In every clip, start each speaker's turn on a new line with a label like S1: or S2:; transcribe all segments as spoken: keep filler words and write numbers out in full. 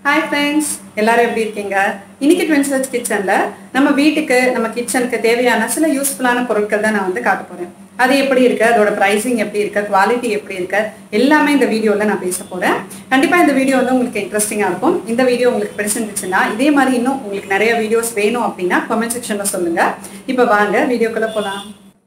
S1: Hi friends, எல்லாரும் எப்படி இருக்கீங்க? இன்னைக்கு Twin Search Kitchenல நம்ம வீட்டுக்கு நம்ம கிச்சனுக்கு தேவையான சில யூஸ்ஃபுல்லான பொருட்கள் தான் நான் வந்து காட்ட போறேன். அது எப்படி இருக்கு, அதோட பிரைசிங் எப்படி இருக்கு, குவாலிட்டி எப்படி இருக்கு, எல்லாமே இந்த வீடியோல நான் பேச போறேன். கண்டிப்பா இந்த வீடியோ வந்து உங்களுக்கு இன்ட்ரெஸ்டிங்கா இருக்கும். இந்த வீடியோ உங்களுக்கு பிடிச்சிருந்துச்சுன்னா இதே மாதிரி இன்னும் உங்களுக்கு நிறைய வீடியோஸ் வேணும் அப்படின்னா கமெண்ட் செக்ஷன்ல சொல்லுங்க. இப்போ வாங்க வீடியோக்குள்ள போலாம்.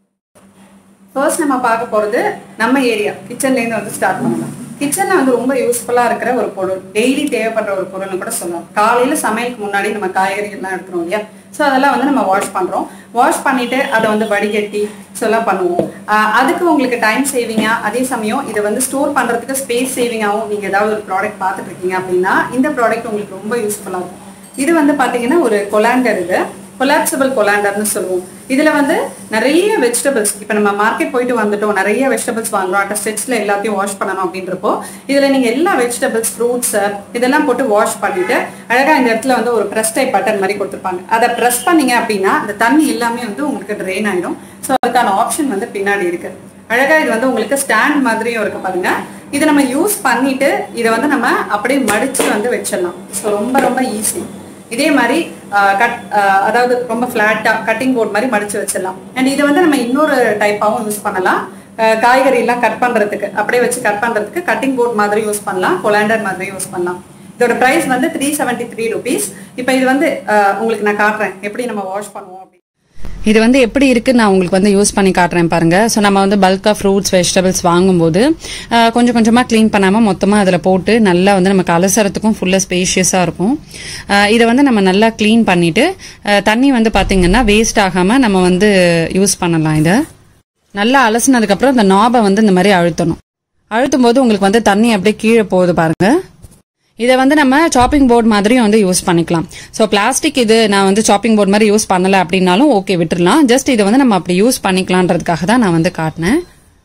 S1: ஃபர்ஸ்ட் நம்ம பார்க்க போறது நம்ம ஏரியா கிச்சன்ல இருந்து வந்து ஸ்டார்ட் பண்ணலாம். கிச்சன்ல வந்து ரொம்ப யூஸ்ஃபுல்லா இருக்கிற ஒரு பொருள், டெய்லி தேவைப்படுற ஒரு பொருள்னு கூட சொல்லலாம். காலையில சமையலுக்கு முன்னாடி நம்ம காய்கறிகள் எல்லாம் எடுக்கிறோம் இல்லையா, ஸோ அதெல்லாம் வந்து நம்ம வாஷ் பண்றோம். வாஷ் பண்ணிட்டு அதை வந்து வடிகட்டி எல்லாம் பண்ணுவோம். அதுக்கு உங்களுக்கு டைம் சேவிங்கா, அதே சமயம் இதை வந்து ஸ்டோர் பண்றதுக்கு ஸ்பேஸ் சேவிங்காகவும் நீங்க ஏதாவது ஒரு ப்ராடக்ட் பார்த்துட்டு இருக்கீங்க அப்படின்னா இந்த ப்ராடக்ட் உங்களுக்கு ரொம்ப யூஸ்ஃபுல்லா இருக்கும். இது வந்து பாத்தீங்கன்னா ஒரு கொலாண்டர், இது Collapsible கொலாண்டர்னு சொல்லுவோம். இதுல வந்து நிறைய வெஜிடபிள்ஸ், இப்போ நம்ம மார்க்கெட் போயிட்டு வந்துட்டோம், நிறைய வெஜிடபிள்ஸ் வாங்குறோம், அட் ஸ்டெச்ல எல்லாத்தையும் வாஷ் பண்ணணும் அப்படின்றப்போ இதுல நீங்க எல்லா வெஜிடபிள்ஸ், ஃப்ரூட்ஸ் இதெல்லாம் போட்டு வாஷ் பண்ணிட்டு அழகா இந்த இடத்துல வந்து ஒரு ப்ரெஸ் டைப் பட்டன் மாதிரி கொடுத்துருப்பாங்க. அதை ப்ரெஸ் பண்ணீங்க அப்படின்னா அந்த தண்ணி எல்லாமே வந்து உங்களுக்கு ட்ரெயின் ஆயிடும். ஸோ அதுக்கான ஆப்ஷன் வந்து பின்னாடி இருக்கு. அழகா இது வந்து உங்களுக்கு ஸ்டாண்ட் மாதிரியும் இருக்கு பாருங்க. இதை நம்ம யூஸ் பண்ணிட்டு இதை வந்து நம்ம அப்படியே மடிச்சு வந்து வச்சிடலாம். ஸோ ரொம்ப ரொம்ப ஈஸி. இதே மாதிரி கட் அதாவது ரொம்ப ஃபிளாட்டா கட்டிங் போர்ட் மாதிரி மடிச்சு வச்சிடலாம். அண்ட் இதை வந்து நம்ம இன்னொரு டைப்பாகவும் யூஸ் பண்ணலாம். காய்கறி எல்லாம் கட் பண்றதுக்கு, அப்படியே வச்சு கட் பண்றதுக்கு கட்டிங் போர்ட் மாதிரி யூஸ் பண்ணலாம், கொலாண்டர் மாதிரி யூஸ் பண்ணலாம். இதோட பிரைஸ் வந்து த்ரீ செவன்டி த்ரீ ருபீஸ். இப்போ இது வந்து உங்களுக்கு நான் காட்டுறேன் எப்படி நம்ம வாஷ் பண்ணுவோம்.
S2: இது வந்து எப்படி இருக்குன்னு நான் உங்களுக்கு வந்து யூஸ் பண்ணி காட்டுறேன் பாருங்க. ஸோ நம்ம வந்து பல்கா ஃப்ரூட்ஸ் வெஜிடபிள்ஸ் வாங்கும்போது கொஞ்சம் கொஞ்சமா கிளீன் பண்ணாம மொத்தமா அதில் போட்டு நல்லா வந்து நமக்கு அலசறதுக்கும் ஃபுல்லா ஸ்பேஷியஸா இருக்கும். இதை வந்து நம்ம நல்லா கிளீன் பண்ணிட்டு தண்ணி வந்து பாத்தீங்கன்னா வேஸ்ட் ஆகாம நம்ம வந்து யூஸ் பண்ணலாம். இதை நல்லா அலசினதுக்கு அப்புறம் இந்த நாபை வந்து இந்த மாதிரி அழுத்தணும். அழுத்தும் போது உங்களுக்கு வந்து தண்ணி அப்படியே கீழே போகுது பாருங்க. இதை வந்து நம்ம சாப்பிங் போர்டு மாதிரியும் வந்து யூஸ் பண்ணிக்கலாம். ஸோ பிளாஸ்டிக் இது நான் வந்து சாப்பிங் போர்டு மாதிரி யூஸ் பண்ணல அப்படின்னாலும் ஓகே, விட்டுடலாம். ஜஸ்ட் இதை வந்து நம்ம அப்படி யூஸ் பண்ணிக்கலான்றதுக்காக தான் நான் வந்து காட்டினேன்.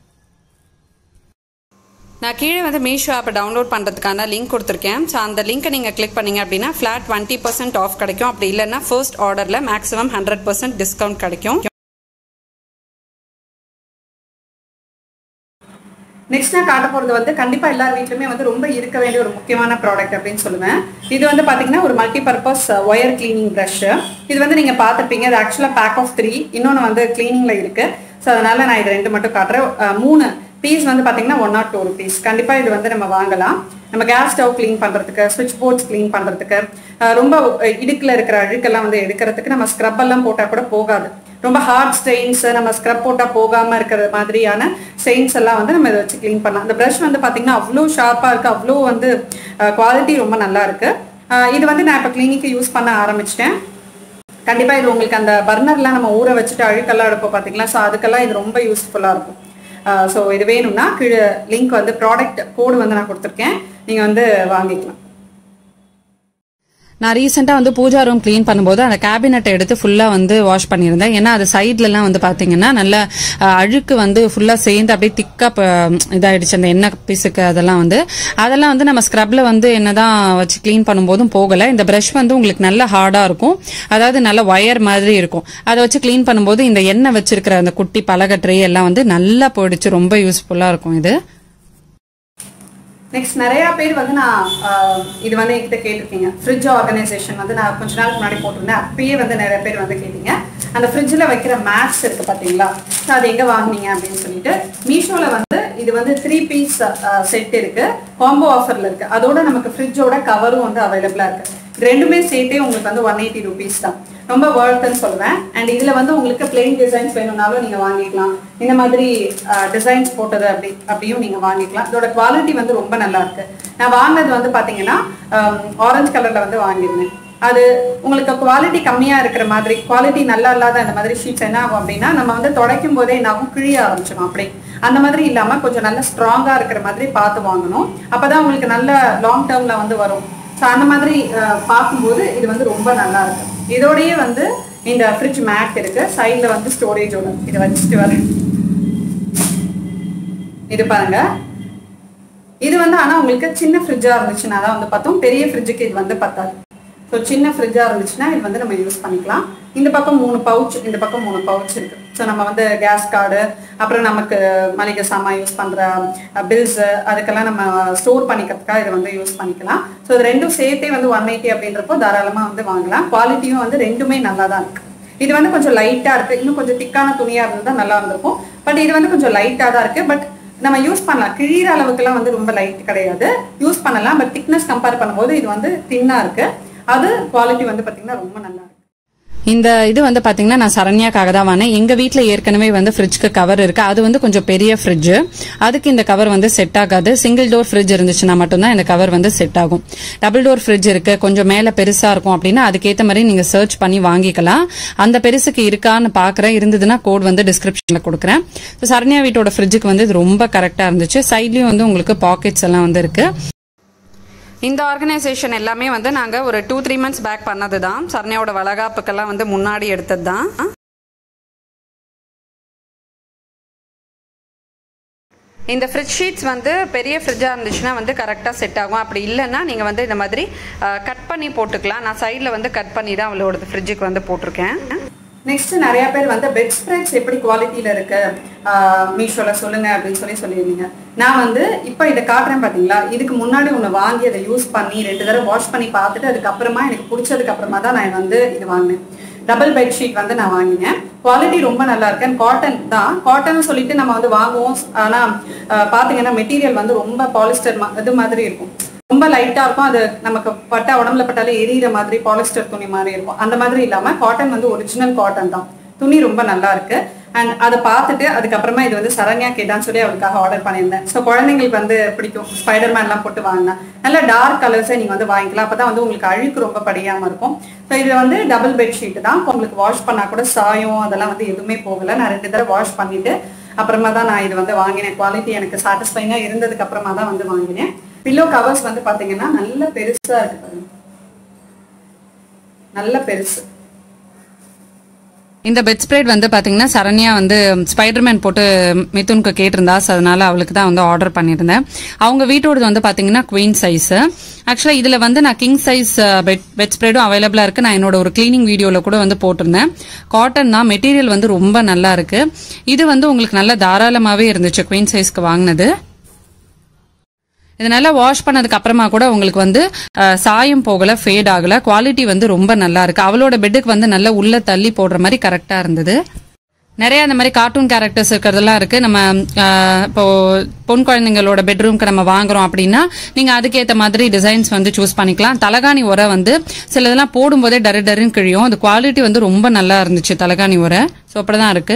S2: நான் கீழே வந்து மீஷோ ஆப்பை டவுன்லோட் பண்ணுறதுக்கான லிங்க் கொடுத்துருக்கேன். ஸோ அந்த லிங்க்கை நீங்கள் கிளிக் பண்ணீங்க அப்படின்னா ஃபிளாட் டுவெண்ட்டி பர்சன்ட் ஆஃப் கிடைக்கும். அப்படி இல்லைன்னா ஃபர்ஸ்ட் ஆர்டரில் மேக்ஸிமம் ஹண்ட்ரட் பர்சன்ட் டிஸ்கவுண்ட் கிடைக்கும்.
S1: நெக்ஸ்ட் நான் காட்ட போறது வந்து கண்டிப்பா எல்லார் வீட்லயுமே வந்து ரொம்ப இருக்க வேண்டிய ஒரு முக்கியமான ப்ராடக்ட் அப்படின்னு சொல்லுவேன். இது வந்து பாத்தீங்கன்னா ஒரு multi purpose wire cleaning brush. இது வந்து நீங்க பாத்துருப்பீங்க. இது ஆக்சுவலா பேக் ஆஃப் த்ரீ, இன்னொன்னு வந்து கிளீனிங்ல இருக்கு. ஸோ அதனால நான் இது ரெண்டு மட்டும் காட்டுறேன். மூணு பீஸ் வந்து பாத்தீங்கன்னா ஒன் நாட் டூ ருபீஸ். கண்டிப்பா இது வந்து நம்ம வாங்கலாம். நம்ம கேஸ் ஸ்டவ் கிளீன் பண்றதுக்கு, சுவிட்ச் போர்ட்ஸ் கிளீன் பண்றதுக்கு, ரொம்ப இடுக்குல இருக்கிற அழுக்கெல்லாம் வந்து எடுக்கிறதுக்கு நம்ம ஸ்க்ரப் எல்லாம் போட்டா கூட போகாது. ரொம்ப ஹார்ட் ஸ்டெயின்ஸ் நம்ம ஸ்க்ரப் போட்டா போகாம இருக்கிற மாதிரியான ஸ்டெயின்ஸ் எல்லாம் வந்து நம்ம இதை வச்சு கிளீன் பண்ணலாம். இந்த ப்ரஷ் வந்து பாத்தீங்கன்னா அவ்வளோ ஷார்ப்பா இருக்கு, அவ்வளோ வந்து குவாலிட்டி ரொம்ப நல்லா இருக்கு. இது வந்து நான் இப்போ கிளீனிக்கு யூஸ் பண்ண ஆரம்பிச்சிட்டேன். கண்டிப்பா இது உங்களுக்கு அந்த பர்னர்லாம் நம்ம ஊற வச்சுட்டு அழுக்கெல்லாம் எடுப்போம் பாத்தீங்களா, ஸோ அதுக்கெல்லாம் இது ரொம்ப யூஸ்ஃபுல்லா இருக்கும். ஸோ இது வேணும்னா கீழே லிங்க் வந்து ப்ராடக்ட் கோடு வந்து நான் கொடுத்துருக்கேன், நீங்க வந்து வாங்கிக்கலாம்.
S2: நான் ரீசெண்டா வந்து பூஜா ரூம் கிளீன் பண்ணும்போது அந்த கேபினெட்டை எடுத்து ஃபுல்லா வந்து வாஷ் பண்ணியிருந்தேன். ஏன்னா அது சைட்ல எல்லாம் வந்து பாத்தீங்கன்னா நல்ல அழுக்கு வந்து ஃபுல்லா சேர்ந்து அப்படியே திக்கா இதாயிடுச்சு அந்த எண்ணெய் பிசுக்கு. அதெல்லாம் வந்து அதெல்லாம் வந்து நம்ம ஸ்க்ரப்ல வந்து என்னதான் வச்சு கிளீன் பண்ணும்போதும் போகல. இந்த பிரஷ் வந்து உங்களுக்கு நல்ல ஹார்டா இருக்கும், அதாவது நல்ல ஒயர் மாதிரி இருக்கும். அதை வச்சு கிளீன் பண்ணும்போது இந்த எண்ணெய் வச்சிருக்கிற அந்த குட்டி பலகை ட்ரே எல்லாம் வந்து நல்லா போயிடுச்சு. ரொம்ப யூஸ்ஃபுல்லா இருக்கும் இது.
S1: நெக்ஸ்ட் நிறைய பேர் வந்து நான் இது வந்து என்கிட்ட கேட்டிருக்கீங்க. ஃப்ரிட்ஜ் ஆர்கனைசேஷன் வந்து நான் கொஞ்ச நாள் முன்னாடி போட்டிருந்தேன். அப்பயே வந்து நிறைய பேர் வந்து கேட்டீங்க. அந்த ஃப்ரிட்ஜில் வைக்கிற மேட்ஸ் இருக்கு பார்த்தீங்களா, ஸோ அது எங்கே வாங்கினீங்க அப்படின்னு சொல்லிட்டு. மீஷோவில் வந்து இது வந்து த்ரீ பீஸ் செட் இருக்கு, காம்போ ஆஃபர்ல இருக்கு. அதோட நமக்கு ஃப்ரிட்ஜோட கவரும் வந்து அவைலபிளா இருக்கு. ரெண்டுமே சேர்த்தே உங்களுக்கு வந்து ஒன் எயிட்டி ருபீஸ் தான். ரொம்ப வர்த்துன்னு சொல்லுவேன். அண்ட் இதுல வந்து உங்களுக்கு பிளெயின் டிசைன்ஸ் வேணும்னாலும் நீங்க வாங்கிக்கலாம். இந்த மாதிரி டிசைன்ஸ் போட்டது அப்படி அப்படியும் நீங்க வாங்கிக்கலாம். இதோட குவாலிட்டி வந்து ரொம்ப நல்லா இருக்கு. நான் வாங்கினது வந்து பாத்தீங்கன்னா ஆரஞ்சு கலர்ல வந்து வாங்கியிருந்தேன். அது உங்களுக்கு குவாலிட்டி கம்மியா இருக்கிற மாதிரி, குவாலிட்டி நல்லா இல்லாத அந்த மாதிரி ஷீட்ஸ் என்ன ஆகும் அப்படின்னா நம்ம வந்து துடைக்கும் போதே என்னாகும், கிழிய ஆரம்பிச்சிடும். அப்படி அந்த மாதிரி இல்லாம கொஞ்சம் நல்ல ஸ்ட்ராங்கா இருக்கிற மாதிரி பார்த்து வாங்கணும். அப்பதான் உங்களுக்கு நல்ல லாங் டேர்ம்ல வந்து வரும். ஸோ அந்த மாதிரி பார்க்கும்போது இது வந்து ரொம்ப நல்லா இருக்கு. இதோடயே வந்து இந்த ஃப்ரிட்ஜ் மேட் இருக்கு, சைட்ல வந்து ஸ்டோரேஜோட இதை வச்சுட்டு வர இது பாருங்க. இது வந்து ஆனா உங்களுக்கு சின்ன ஃப்ரிட்ஜா இருந்துச்சுன்னா தான் வந்து பார்த்தோம், பெரிய ஃப்ரிட்ஜுக்கு இது வந்து பத்தாது. ஸோ சின்ன ஃப்ரிட்ஜாக இருந்துச்சுன்னா இது வந்து நம்ம யூஸ் பண்ணிக்கலாம். இந்த பக்கம் மூணு பவுச், இந்த பக்கம் மூணு பவுச் இருக்கு. ஸோ நம்ம வந்து கேஸ் கார்டு, அப்புறம் நமக்கு மளிகை சாமான் யூஸ் பண்ணுற பில்ஸு, அதுக்கெல்லாம் நம்ம ஸ்டோர் பண்ணிக்கிறதுக்காக இதை வந்து யூஸ் பண்ணிக்கலாம். ஸோ இது ரெண்டும் சேர்த்தே வந்து ஒன் எயிட்டி அப்படின்றப்போ தாராளமாக வந்து வாங்கலாம். குவாலிட்டியும் வந்து ரெண்டுமே நல்லா தான் இருக்கு. இது வந்து கொஞ்சம் லைட்டாக இருக்கு, இன்னும் கொஞ்சம் திக்கான துணியாக இருந்தால் நல்லா இருந்திருக்கும். பட் இது வந்து கொஞ்சம் லைட்டாக தான் இருக்கு. பட் நம்ம யூஸ் பண்ணலாம், கிழிகிற அளவுக்குலாம் வந்து ரொம்ப லைட் கிடையாது, யூஸ் பண்ணலாம். பட் திக்னஸ் கம்பேர் பண்ணும்போது இது வந்து தின்னாக இருக்கு. அது குவாலிட்டி வந்து பார்த்தீங்கன்னா ரொம்ப நல்லா இருக்கு.
S2: இந்த இது வந்து பாத்தீங்கன்னா நான் சரண்யாக்காக தான் வாங்கினேன். எங்க வீட்ல ஏற்கனவே வந்து ஃப்ரிட்ஜ்க்கு கவர் இருக்கு. அது வந்து கொஞ்சம் பெரிய ஃப்ரிட்ஜ், அதுக்கு இந்த கவர் வந்து செட் ஆகாது. சிங்கிள் டோர் ஃப்ரிட்ஜ் இருந்துச்சுன்னா மட்டும்தான் இந்த கவர் வந்து செட் ஆகும். டபுள் டோர் ஃப்ரிட்ஜ் இருக்கு, கொஞ்சம் மேல பெருசா இருக்கும் அப்படின்னா அதுக்கேற்ற மாதிரி நீங்க சர்ச் பண்ணி வாங்கிக்கலாம். அந்த பெருசுக்கு இருக்கான்னு பாக்குறேன், இருந்ததுன்னா கோட் வந்து டிஸ்கிரிப்ஷன்ல கொடுக்குறேன். சரண்யா வீட்டோட ஃப்ரிட்ஜுக்கு வந்து இது ரொம்ப கரெக்டா இருந்துச்சு. சைட்லயும் வந்து உங்களுக்கு பாக்கெட்ஸ் எல்லாம் வந்து இருக்கு. இந்த ஆர்கனைசேஷன் எல்லாமே வந்து நாங்கள் ஒரு டூ த்ரீ மந்த்ஸ் பேக் பண்ணது தான். சரண்யாவோட வளகாப்புக்கெல்லாம் வந்து முன்னாடி எடுத்தது தான். இந்த ஃப்ரிட்ஜ் ஷீட்ஸ் வந்து பெரிய ஃப்ரிட்ஜாக இருந்துச்சுன்னா வந்து கரெக்டாக செட் ஆகும். அப்படி இல்லைன்னா நீங்கள் வந்து இந்த மாதிரி கட் பண்ணி போட்டுக்கலாம். நான் சைடில் வந்து கட் பண்ணி தான் அவளோட ஃப்ரிட்ஜுக்கு வந்து போட்டிருக்கேன்.
S1: நெக்ஸ்ட் நிறைய பேர் வந்து பெட் ஸ்ப்ரெட்ஸ் எப்படி குவாலிட்டியில இருக்கு மீஷோல சொல்லுங்க அப்படின்னு சொல்லி சொல்லியிருந்தீங்க. நான் வந்து இப்போ இதை காட்டுறேன் பார்த்தீங்களா, இதுக்கு முன்னாடி ஒன்று வாங்கி அதை யூஸ் பண்ணி ரெண்டு தடவை வாஷ் பண்ணி பார்த்துட்டு அதுக்கப்புறமா எனக்கு பிடிச்சதுக்கு அப்புறமா தான் நான் வந்து இது வாங்கினேன். டபுள் பெட் ஷீட் வந்து நான் வாங்கினேன். குவாலிட்டி ரொம்ப நல்லா இருக்கு. அண்ட் காட்டன் தான், காட்டன் சொல்லிட்டு நம்ம வந்து வாங்குவோம். ஆனால் பார்த்தீங்கன்னா மெட்டீரியல் வந்து ரொம்ப பாலிஸ்டர் இது மாதிரி இருக்கும், ரொம்ப லைட்டா இருக்கும். அது நமக்கு பட்டா உடம்புல பட்டாலே எரியிற மாதிரி பாலிஸ்டர் துணி மாதிரி இருக்கும். அந்த மாதிரி இல்லாம காட்டன் வந்து ஒரிஜினல் காட்டன் தான். துணி ரொம்ப நல்லா இருக்கு. அண்ட் அதை பார்த்துட்டு அதுக்கப்புறமா இது வந்து சரண்யா கேட்டான்னு சொல்லி அவளுக்காக ஆர்டர் பண்ணியிருந்தேன். ஸோ குழந்தைங்களுக்கு வந்து பிடிக்கும், ஸ்பைடர்மேன் எல்லாம் போட்டு வாங்கினா நல்ல டார்க் கலர்ஸை நீங்க வந்து வாங்கிக்கலாம். அப்பதான் வந்து உங்களுக்கு அழுக்கு ரொம்ப படியாம இருக்கும். ஸோ இது வந்து டபுள் பெட் ஷீட் தான். உங்களுக்கு வாஷ் பண்ணா கூட சாயம் அதெல்லாம் வந்து எதுவுமே போகல. நான் ரெண்டு தடவை வாஷ் பண்ணிட்டு அப்புறமா தான் நான் இது வந்து வாங்கினேன். குவாலிட்டி எனக்கு சாட்டிஸ்ஃபைங்கா இருந்ததுக்கு அப்புறமா தான் வந்து வாங்கினேன். பில்லோ கவர்ஸ் வந்து பாத்தீங்கன்னா நல்ல பெருசா இருக்கு பாருங்க, நல்ல பெருசு.
S2: இந்த பெட் ஸ்ப்ரெட் வந்து பாத்தீங்கன்னா சரண்யா வந்து ஸ்பைடர்மேன் போட்டு மிதுனுக்கு கேட்டிருந்தா, அதனால அவளுக்கு தான் வந்து ஆர்டர் பண்ணியிருந்தேன். அவங்க வீட்டோடது வந்து பாத்தீங்கன்னா குவீன் சைஸ். ஆக்சுவலா இதுல வந்து நான் கிங் சைஸ் பெட் பெட் ஸ்ப்ரெடும் அவைலபிளா இருக்கு. நான் என்னோட ஒரு கிளீனிங் வீடியோல கூட வந்து போட்டிருந்தேன். காட்டன் தான், மெட்டீரியல் வந்து ரொம்ப நல்லா இருக்கு. இது வந்து உங்களுக்கு நல்ல தாராளமாவே இருந்துச்சு குவீன் சைஸ்க்கு வாங்கினது. இதனால வாஷ் பண்ணதுக்கு அப்புறமா கூட உங்களுக்கு வந்து சாயம் போகல, ஃபேட் ஆகல. குவாலிட்டி வந்து ரொம்ப நல்லா இருக்கு. அவளோட பெட்டுக்கு வந்து நல்ல உள்ள தள்ளி போடுற மாதிரி கரெக்டா இருந்தது. நிறைய அந்த மாதிரி கார்ட்டூன் கேரக்டர்ஸ் இருக்கிறதெல்லாம் இருக்கு. நம்ம இப்போ பொன் குழந்தைங்களோட பெட்ரூம்க்கு நம்ம வாங்குறோம் அப்படின்னா நீங்க அதுக்கேற்ற மாதிரி டிசைன்ஸ் வந்து சூஸ் பண்ணிக்கலாம். தலகாணி உரை வந்து சிலதெல்லாம் போடும்போதே டரு டருன்னு கிழியும். அது குவாலிட்டி வந்து ரொம்ப நல்லா இருந்துச்சு தலகாணி உரை. ஸோ அப்படிதான் இருக்கு.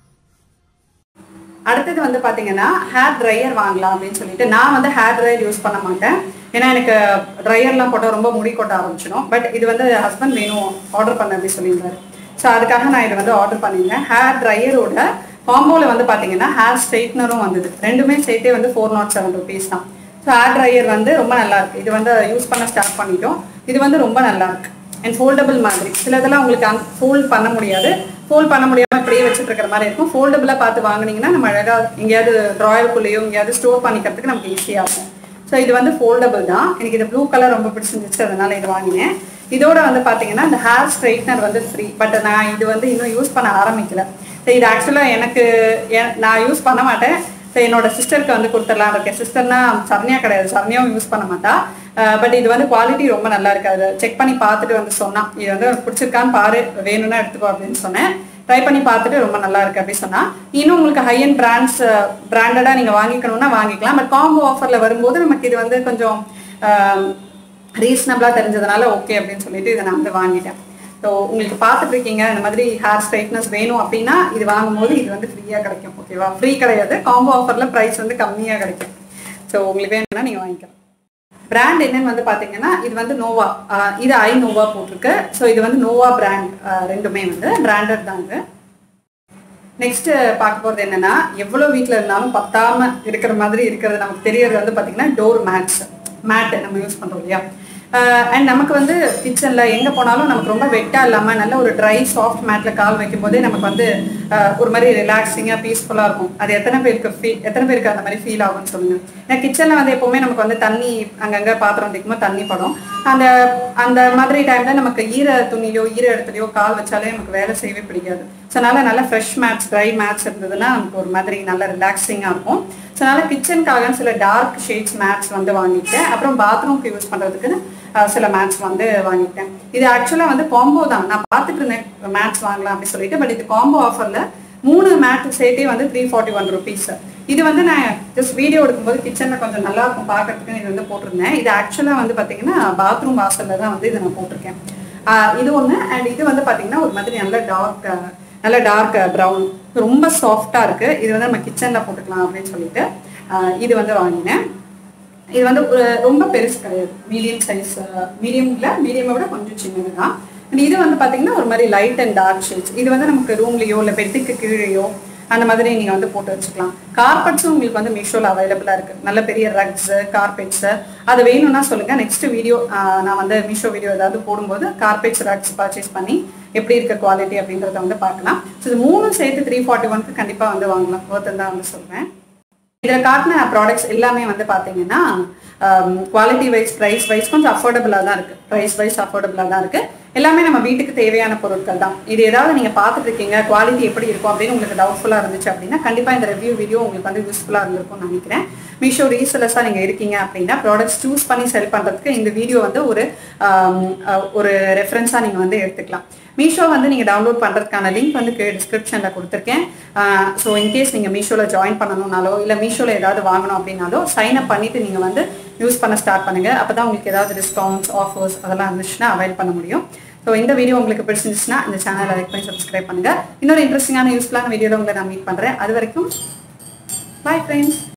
S1: அடுத்தது வந்து பாத்தீங்கன்னா ஹேர் ட்ரையர் வாங்கலாம் அப்படின்னு சொல்லிட்டு நான் வந்து ஹேர் ட்ரையர் யூஸ் பண்ண மாட்டேன். ஏன்னா எனக்கு ட்ரையர்லாம் போட்டால் ரொம்ப முடி கொட்ட ஆரம்பிச்சிடும். பட் இது வந்து ஹஸ்பண்ட் வேணும் ஆர்டர் பண்ண அப்படின்னு சொல்லியிருந்தாரு. ஸோ அதுக்காக நான் இதை வந்து ஆர்டர் பண்ணியிருந்தேன். ஹேர் ட்ரையரோட காம்போவில் வந்து பார்த்தீங்கன்னா ஹேர் ஸ்ட்ரைட்னரும் வந்தது. ரெண்டுமே சேர்த்தே வந்து ஃபோர் நாட் செவன் ருபீஸ் தான். ஸோ ஹேர் ட்ரையர் வந்து ரொம்ப நல்லா இருக்கு. இது வந்து யூஸ் பண்ண ஸ்டார்ட் பண்ணிட்டோம். இது வந்து ரொம்ப நல்லா இருக்கு. அண்ட் ஃபோல்டபிள் மாதிரி சிலதெல்லாம் உங்களுக்கு அங் ஃபோல்ட் பண்ண முடியாது, ஃபோல்ட் பண்ண முடியாமல் இப்படியே வச்சுட்டு இருக்கிற மாதிரி இருக்கும். ஃபோல்டபுளாக பார்த்து வாங்கினீங்கன்னா நம்ம அழகாக எங்கேயாவது ட்ராயருக்குள்ளேயோ எங்கேயாவது ஸ்டோர் பண்ணிக்கிறதுக்கு நமக்கு ஈஸியாக இருக்கும். ஸோ இது வந்து ஃபோல்டபிள் தான். எனக்கு இது ப்ளூ கலர் ரொம்ப பிடிச்சிருந்துச்சு, அதனால இது வாங்கினேன். இதோட வந்து பார்த்தீங்கன்னா இந்த ஹேர் ஸ்ட்ரைட்னர் வந்து ஃப்ரீ. பட் நான் இது வந்து இன்னும் யூஸ் பண்ண ஆரம்பிக்கல. ஸோ இது ஆக்சுவலாக எனக்கு நான் யூஸ் பண்ண மாட்டேன். ஸோ என்னோட சிஸ்டருக்கு வந்து கொடுத்துடலாம் இருக்கேன். சிஸ்டர்னா சரண்யா கிடையாது, சரண்யாவும் யூஸ் பண்ண மாட்டா. பட் இது வந்து குவாலிட்டி ரொம்ப நல்லா இருக்கு. அதை செக் பண்ணி பார்த்துட்டு வந்து சொன்னான், இது வந்து பிடிச்சிருக்கான்னு பாரு, வேணும்னா எடுத்துக்கோ அப்படின்னு சொன்னேன். ட்ரை பண்ணி பார்த்துட்டு ரொம்ப நல்லா இருக்கு அப்படின்னு சொன்னா. இன்னும் உங்களுக்கு ஹை அண்ட் பிராண்ட்ஸ் பிராண்டடா நீங்க வாங்கிக்கணும்னா வாங்கிக்கலாம். பட் காம்போ ஆஃபர்ல வரும்போது நமக்கு இது வந்து கொஞ்சம் ரீசனபிளா தெரிஞ்சதுனால ஓகே அப்படின்னு சொல்லிட்டு இதை நான் வந்து வாங்கிட்டேன். ஸோ உங்களுக்கு பார்த்துட்டு இருக்கீங்க இந்த மாதிரி ஹேர் ஸ்ட்ரைட்னஸ் வேணும் அப்படின்னா இது வாங்கும்போது இது வந்து ஃப்ரீயாக கிடைக்கும். ஓகேவா, ஃப்ரீ கிடையாது, காம்போ ஆஃபரில் ப்ரைஸ் வந்து கம்மியாக கிடைக்கும். ஸோ உங்களுக்கு வேணும்னா நீங்கள் வாங்கிக்கலாம். பிராண்ட் என்னன்னு வந்து பார்த்தீங்கன்னா இது வந்து நோவா, இது ஐ நோவா போட்டிருக்கு. ஸோ இது வந்து நோவா பிராண்ட், ரெண்டுமே வந்து பிராண்டட் தான் இது. நெக்ஸ்ட் பார்க்க போகிறது என்னன்னா, எவ்வளோ வீட்டில் இருந்தாலும் பத்தாம இருக்கிற மாதிரி இருக்கிறது நமக்கு தெரியறது வந்து பார்த்தீங்கன்னா டோர் மேட்ஸ் மேட் நம்ம யூஸ் பண்ணுறோம் இல்லையா. அண்ட் நமக்கு வந்து கிச்சன்ல எங்க போனாலும் நமக்கு ரொம்ப வெட்டா இல்லாம நல்ல ஒரு ட்ரை சாஃப்ட் மேட்ல கால் வைக்கும் போதே நமக்கு வந்து ஒரு மாதிரி ரிலாக்ஸிங்கா பீஸ்ஃபுல்லா இருக்கும். அது எத்தனை பேருக்கு ஃபீல் எத்தனை பேருக்கு அந்த மாதிரி ஃபீல் ஆகும்னு சொல்லுங்க. ஏன்னா கிச்சன்ல வந்து எப்பவுமே நமக்கு வந்து தண்ணி அங்கங்க பாத்திரம் வைக்கும்போது தண்ணி படும். அந்த அந்த மாதிரி டைம்ல நமக்கு ஈர துணியோ ஈர இடத்துலயோ கால் வச்சாலே நமக்கு வேலை செய்யவே பிடிக்காது. ஸோ அதனால நல்ல ஃப்ரெஷ் மேட்ஸ் ட்ரை மேட்ஸ் இருந்ததுன்னா நமக்கு ஒரு மாதிரி நல்ல ரிலாக்ஸிங்கா இருக்கும். ஸோ அதனால கிச்சனுக்காக சில டார்க் ஷேட்ஸ் மேட்ஸ் வந்து வாங்கிட்டேன். அப்புறம் பாத்ரூம்க்கு யூஸ் பண்றதுக்குன்னு சில மேட்ஸ் வந்து வாங்கிட்டேன். இது ஆக்சுவலா வந்து காம்போ தான். நான் பார்த்துட்டு இருந்தேன் மேட்ஸ் வாங்கலாம் அப்படின்னு சொல்லிட்டு. பட் இது காம்போ ஆஃபர்ல மூணு மேட் சேர்த்தே வந்து த்ரீ ஃபார்ட்டி ஒன் ருபீஸ். இது வந்து நான் ஜஸ்ட் வீடியோ எடுக்கும்போது கிச்சன்ல கொஞ்சம் நல்லா இருக்கும் பார்க்கறதுக்கு இது வந்து போட்டிருந்தேன். இது ஆக்சுவலா வந்து பாத்தீங்கன்னா பாத்ரூம் வாசல்ல தான் வந்து இதை நான் போட்டிருக்கேன். இது ஒண்ணு. அண்ட் இது வந்து பாத்தீங்கன்னா ஒரு மாதிரி நல்ல டார்க் நல்ல டார்க் ப்ரௌன் ரொம்ப சாஃப்டா இருக்கு. இது வந்து நம்ம கிச்சன்ல போட்டுக்கலாம் அப்படின்னு சொல்லிட்டு இது வந்து வாங்கினேன். இது வந்து ரொம்ப பெருசு கிடையாது, மீடியம் சைஸ், மீடியம்ல மீடியமை விட கொஞ்சம் சின்னதுதான். இது வந்து பாத்தீங்கன்னா ஒரு மாதிரி லைட் அண்ட் டார்க் ஷேட்ஸ். இது வந்து நமக்கு ரூம்லயோ இல்லை பெட்டுக்கு கீழேயோ அந்த மாதிரி நீங்க வந்து போட்டு வச்சுக்கலாம். கார்பெட்ஸும் உங்களுக்கு வந்து மீஷோல அவைலபிளா இருக்கு. நல்ல பெரிய ரக்ஸ் கார்பெட்ஸ் அது வேணும்னா சொல்லுங்க. நெக்ஸ்ட் வீடியோ நான் வந்து மீஷோ வீடியோ ஏதாவது போடும்போது கார்பெட்ஸ் ரக்ஸ் பர்ச்சேஸ் பண்ணி எப்படி இருக்க குவாலிட்டி அப்படின்றத வந்து பார்க்கலாம். ஸோ இது மூணும் சேர்த்து த்ரீ ஃபார்ட்டி ஒன்க்கு கண்டிப்பா வந்து வாங்கலாம். ஒருத்தன் தான் வந்து சொல்றேன். இதில் காட்டின ப்ராடக்ட்ஸ் எல்லாமே வந்து பார்த்தீங்கன்னா குவாலிட்டி வைஸ் ப்ரைஸ் வைஸ் கொஞ்சம் அஃபோர்டபுளாக தான் இருக்குது. ப்ரைஸ் வைஸ் அஃபோர்டபுளாக தான் இருக்குது. எல்லாமே நம்ம வீட்டுக்கு தேவையான பொருட்கள் தான். இது ஏதாவது நீங்கள் பார்த்துட்டு இருக்கீங்க குவாலிட்டி எப்படி இருக்கும் அப்படின்னு உங்களுக்கு டவுட்ஃபுல்லாக இருந்துச்சு அப்படின்னா கண்டிப்பாக இந்த ரிவ்யூ வீடியோ உங்களுக்கு வந்து யூஸ்ஃபுல்லாக இருந்திருக்கும்னு நினைக்கிறேன். மீஷோ ரீசெல்லர்ஸாக நீங்கள் இருக்கீங்க அப்படின்னா ப்ராடக்ட்ஸ் சூஸ் பண்ணி செல் பண்ணுறதுக்கு இந்த வீடியோ வந்து ஒரு ஒரு ரெஃபரன்ஸாக நீங்கள் வந்து எடுத்துக்கலாம். மீஷோ வந்து நீங்கள் டவுன்லோட் பண்ணுறதுக்கான லிங்க் வந்து டிஸ்கிரிப்ஷனில் கொடுத்துருக்கேன். ஸோ இன்கேஸ் நீங்கள் மீஷோவில் ஜாயின் பண்ணணும்னாலோ இல்லை மீஷோவில் ஏதாவது வாங்கணும் அப்படின்னாலோ சைன் அப் பண்ணிவிட்டு நீங்கள் வந்து யூஸ் பண்ண ஸ்டார்ட் பண்ணுங்கள். அப்போ தான் உங்களுக்கு ஏதாவது டிஸ்கவுண்ட்ஸ் ஆஃபர்ஸ் அதெல்லாம் இருந்துச்சுன்னா அவைல் பண்ண முடியும். ஸோ இந்த வீடியோ உங்களுக்கு பிடிச்சிருந்துச்சுன்னா இந்த சேனலை லைக் பண்ணி சப்ஸ்கிரைப் பண்ணுங்கள். இன்னொரு இன்ட்ரெஸ்டிங்கான யூஸ்ஃபுல்லான வீடியோவில் உங்களை நான் மீட் பண்ணுறேன். அது வரைக்கும் பாய் ஃப்ரெண்ட்ஸ்.